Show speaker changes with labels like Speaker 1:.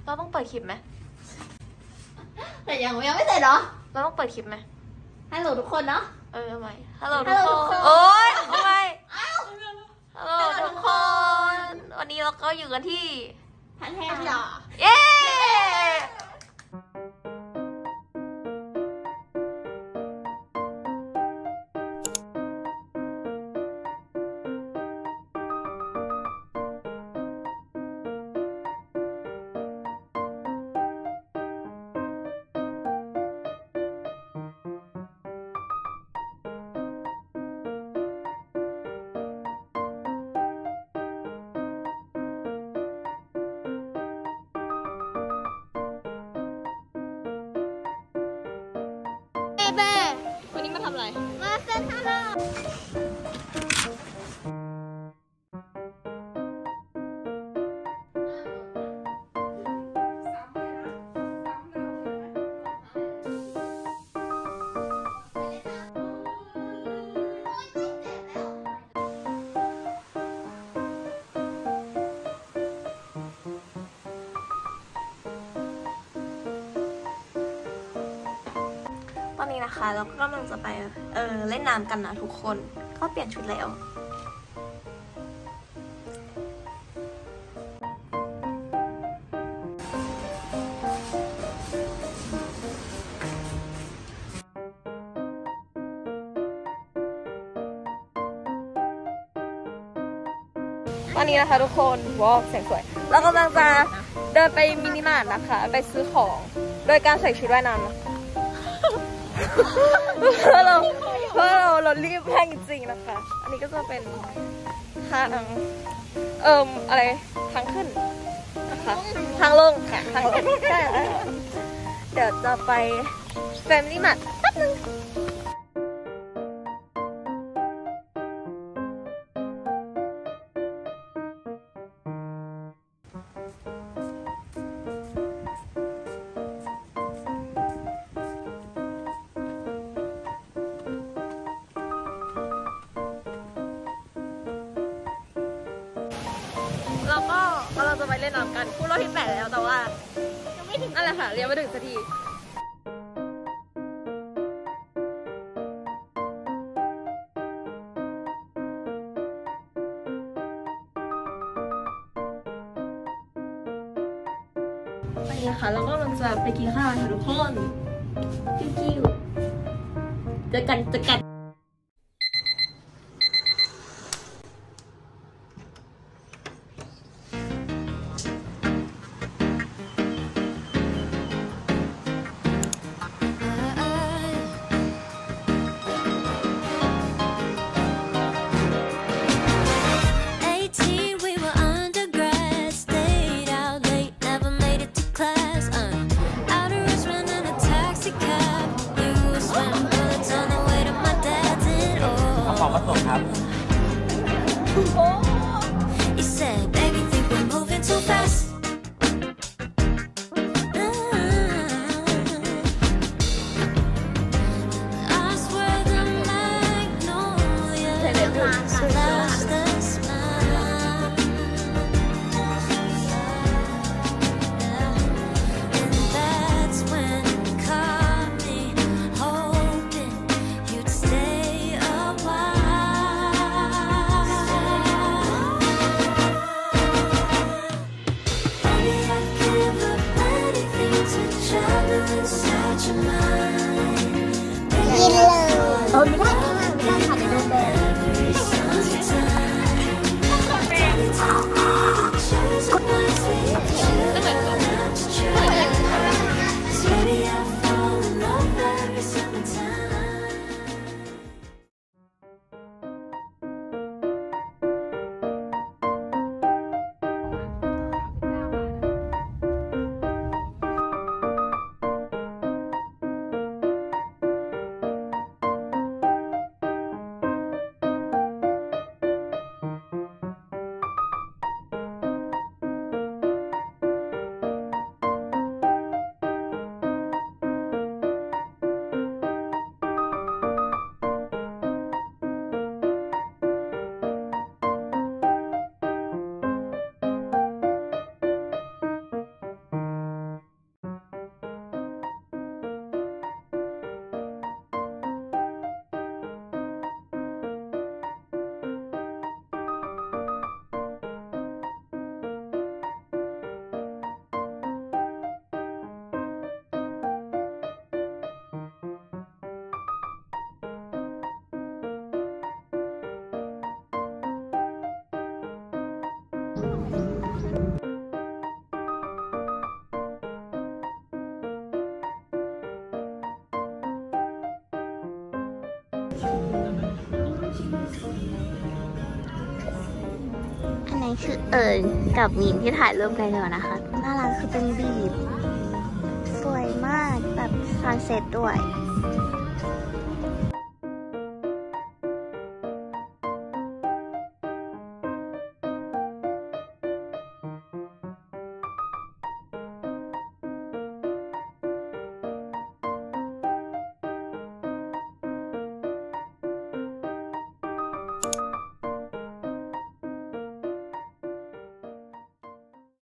Speaker 1: เราต้องเปิดคลิปไหม
Speaker 2: แต่ยังไม่เสร็จเหรอ
Speaker 1: เราต้องเปิดคลิปไหม
Speaker 2: ฮัลโหลทุกคนเนาะ
Speaker 1: ทำไมฮัลโหลทุกคนโอ๊ยทำไมฮัลโหลทุกคนวันนี้เราก็อยู่กันที่
Speaker 2: พัทยา
Speaker 1: เย้แม่วันนี้มาทำอะไร
Speaker 2: มาเซ็นทรัล
Speaker 1: ตอนนี้นะคะเราก็กำลังจะไปเล่นน้ำกันนะทุกคนก็เปลี่ยนชุดแล้วตอนนี้นะคะทุกคนวอล์กเสียงสวยเรากำลังจะเดินไปมินิมาร์ทนะคะไปซื้อของโดยการใส่ชุดว่ายน้ำนะเพราะเรารีบแห้งจริงนะคะอันนี้ก็จะเป็นทางอะไรทางขึ้นนะคะทางลงค่ะทางลงใช่เดี๋ยวจะไปแฟมิลี่มาร์ทแป๊บนึงเราก็เราจะไปเล่นน้ำกันคู่รอบที่8แล้วแต่ว่ายังไม่ถึงนั่นแหละค่ะเรียนไม่ถึงสักทีไปนะคะเราก็กำลังจะไปกินข้าวค่ะทุกคนกิ้วเจอกัน
Speaker 3: ของมาส่งครับ
Speaker 4: You said, baby, think we're moving too fast. I swear the magnolia lost the smile. And that's when it caught me hoping you'd stay a while. Baby, I'd give up anything to travel inside your mind. Baby, I fall in love every
Speaker 2: อันนี้คือเอิญกับมีนที่ถ่ายรูปกันอยู่นะคะหน้าร้านคือเป็นบีบสวยมากแบบซันเซ็ตด้วย